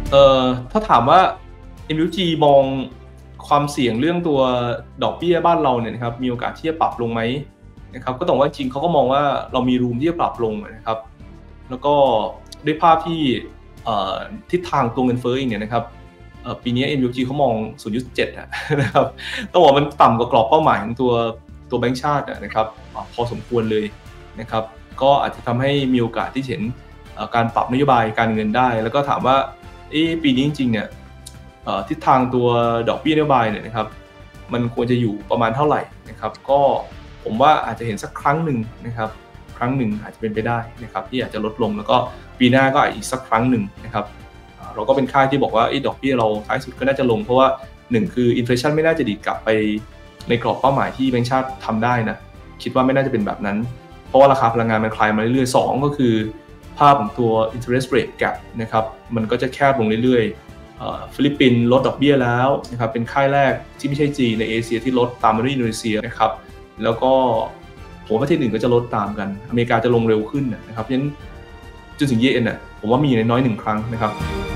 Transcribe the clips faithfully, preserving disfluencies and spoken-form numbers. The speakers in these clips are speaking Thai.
เอ่อถ้าถามว่า เอ็ม ยู จี มองความเสี่ยงเรื่องตัวดอกเบี้ยบ้านเราเนี่ยนะครับมีโอกาสที่จะปรับลงไหมนะครับก็ต้องว่าจริงเขาก็มองว่าเรามีรูมที่จะปรับลงนะครับแล้วก็ด้วยภาพที่ทิศทางตัวเงินเฟ้อเองเนี่ยนะครับปีนี้ เอ็ม ยู จี เขามอง ศูนย์จุดเจ็ด นะครับต้องบอกมันต่ำกว่ากรอบเป้าหมายของตัวตัวแบงก์ชาตินะครับพอสมควรเลยนะครับก็อาจจะทำให้มีโอกาสที่เห็นการปรับนโยบายการเงินได้แล้วก็ถามว่าปีนี้จริงๆเนี่ยทิศทางตัวดอกเบี้ยนโยบายเนี่ยนะครับมันควรจะอยู่ประมาณเท่าไหร่นะครับก็ผมว่าอาจจะเห็นสักครั้งหนึ่งนะครับครั้งหนึ่งอาจจะเป็นไปได้นะครับที่อาจจะลดลงแล้วก็ปีหน้าก็อีกสักครั้งหนึ่งนะครับเราก็เป็นค่ายที่บอกว่าดอกเบี้ยเราท้ายสุดก็น่าจะลงเพราะว่าหนึ่งคืออินเฟลชันไม่น่าจะดีดกลับไปในกรอบเป้าหมายที่แบงก์ชาติทำได้นะคิดว่าไม่น่าจะเป็นแบบนั้นเพราะว่าราคาพลังงานมันคลายมาเรื่อยๆสองก็คือภาพของตัว interest rate gap นะครับมันก็จะแคบลงเรื่อยๆฟิลิปปินส์ลดดอกเบี้ยแล้วนะครับเป็นค่ายแรกที่ไม่ใช่จีนในเอเชียที่ลดตามมาด้วยอินโดนีเซียนะครับแล้วก็ผมว่าประเทศอื่นก็จะลดตามกันอเมริกาจะลงเร็วขึ้นนะครับเพราะฉะนั้นจนถึงเยนน่ะผมว่ามีในน้อยหนึ่งครั้งนะครับ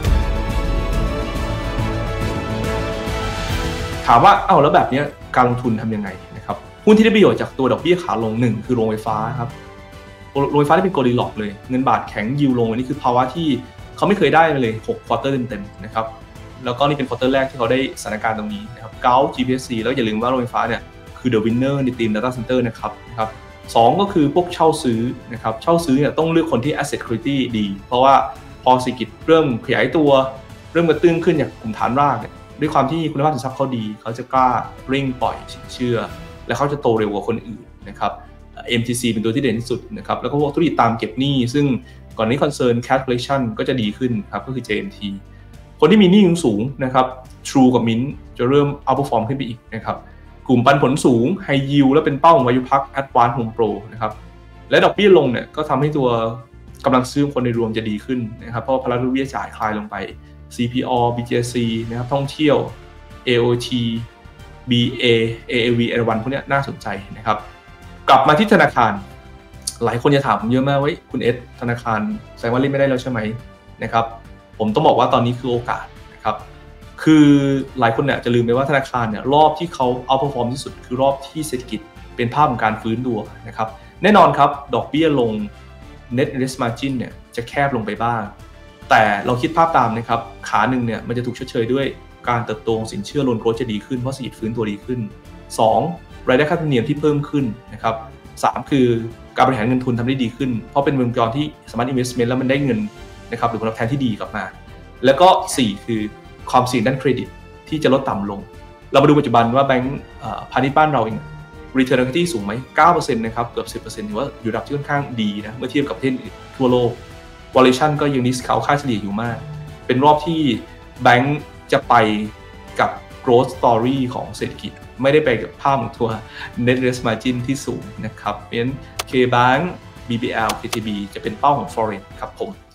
ถามว่าเอ้าแล้วแบบนี้การลงทุนทำยังไงนะครับหุ้นที่ได้ประโยชน์จากตัวดอกเบี้ยขาลงหนึ่งคือโรงไฟฟ้าครับโรงไฟฟ้าที่เป็นโกลดีล็อกเลยเงินบาทแข็งยิวลงอันนี้คือภาวะที่เขาไม่เคยได้เลยหกควอเตอร์เต็มๆนะครับแล้วก็นี่เป็นควอเตอร์แรกที่เขาได้สถานการณ์ตรงนี้นะครับเก้า จี พี เอส ซี แล้วอย่าลืมว่าโรงไฟฟ้าเนี่ยคือ the winner ในทีม data center นะครับนะครับสองก็คือพวกเช่าซื้อนะครับเช่าซื้อเนี่ยต้องเลือกคนที่ asset quality ดีเพราะว่าพอเศรษฐกิจเริ่มขยายตัวเริ่มกระตุ้นขึ้นจากกลุ่มฐานรากเนี่ยด้วยความที่คุณภาพสินทรัพย์เขาดีเขาจะกล้าเร่งปล่อยสินเชื่อและเขาจะโตเร็วกว่าคนอื่นนะครับ เอ็ม ที ซี เป็นตัวที่เด่นที่สุดนะครับแล้วก็พวกธุรกิจตามเก็บหนี้ซึ่งก่อนนี้ concern cash collection ก็จะดีขึ้นครับก็คือ เจ เอ็น ที คนที่มีหนี้สูงนะครับ True กับ Mint จะเริ่ม outperform ขึ้นไปอีกนะครับกลุ่มปันผลสูง High Yield และเป็นเป้าของวายุพัก Advanced Home Pro นะครับและดอกเบี้ยลงเนี่ยก็ทำให้ตัวกำลังซื้อคนในรวมจะดีขึ้นนะครับเพราะภาระดอกเบี้ยจ่ายคลายลงไป ซี พี อ บี จี ซี นะครับท่องเที่ยว เอ โอ ที บี เอ เอ เอ วี เอ วัน พวกนี้น่าสนใจนะครับกลับมาที่ธนาคารหลายคนจะถามผมเยอะมากว่าคุณเอสธนาคารแสดงว่าเล่นไม่ได้แล้วใช่ไหมนะครับผมต้องบอกว่าตอนนี้คือโอกาสนะครับคือหลายคนเนี่ยจะลืมไปว่าธนาคารเนี่ยรอบที่เขาเอาเพอร์ฟอร์มที่สุดคือรอบที่เศรษฐกิจเป็นภาพของการฟื้นตัวนะครับแน่นอนครับดอกเบี้ยลง net interest margin เนี่ยจะแคบลงไปบ้างแต่เราคิดภาพตามนะครับขาหนึ่งเนี่ยมันจะถูกชดเชยด้วยการเติบโตของสินเชื่อ loan growth จะดีขึ้นเพราะเศรษฐกิจฟื้นตัวดีขึ้นสองรายได้ค่าธรรมเนียมที่เพิ่มขึ้นนะครับสามคือการบริหารเงินทุนทำได้ดีขึ้นเพราะเป็นวงจรที่สามารถ investment แล้วมันได้เงินนะครับหรือผลตอบแทนที่ดีกลับมาแล้วก็สี่คือความเสี่ยงด้านเครดิตที่จะลดต่ำลงเรามาดูปัจจุบันว่าแบงก์พาณิชย์บ้านเราเอง return on equity สูงไหม เก้าเปอร์เซ็นต์ นะครับเกือบ สิบเปอร์เซ็นต์ ถือว่าอยู่ระดับที่ค่อนข้างดีนะเมื่อเทียบกับประเทศทั่วโลก valuation ก็ยัง discount ค่าเฉลี่ยอยู่มากเป็นรอบที่แบงก์จะไปกับ growth story ของเศรษฐกิจไม่ได้ไปกับภาพของตัว net interest margin ที่สูงนะครับเพราะฉะนั้น K-Bank บี บี แอล เค ที บี จะเป็นเป้าของ Foreign ครับผม